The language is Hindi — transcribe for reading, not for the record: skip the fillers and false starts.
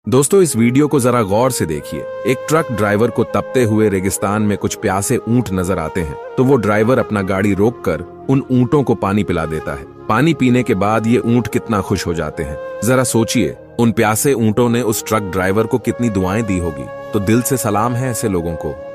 दोस्तों, इस वीडियो को जरा गौर से देखिए। एक ट्रक ड्राइवर को तपते हुए रेगिस्तान में कुछ प्यासे ऊंट नजर आते हैं, तो वो ड्राइवर अपना गाड़ी रोककर उन ऊंटों को पानी पिला देता है। पानी पीने के बाद ये ऊंट कितना खुश हो जाते हैं। जरा सोचिए, उन प्यासे ऊंटों ने उस ट्रक ड्राइवर को कितनी दुआएं दी होगी। तो दिल से सलाम है ऐसे लोगों को।